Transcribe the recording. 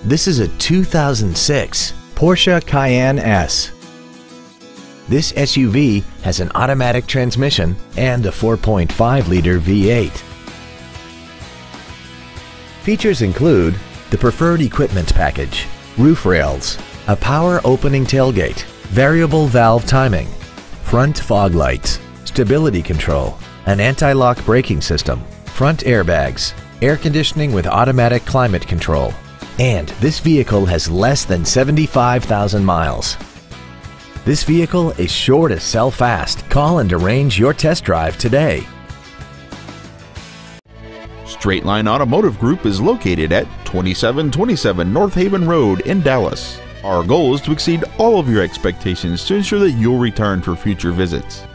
This is a 2006 Porsche Cayenne S. This SUV has an automatic transmission and a 4.5-liter V8. Features include the preferred equipment package, roof rails, a power opening tailgate, variable valve timing, front fog lights, stability control, an anti-lock braking system, front airbags, air conditioning with automatic climate control, and this vehicle has less than 75,000 miles. This vehicle is sure to sell fast. Call and arrange your test drive today. Straight Line Automotive Group is located at 2727 North Haven Road in Dallas. Our goal is to exceed all of your expectations to ensure that you'll return for future visits.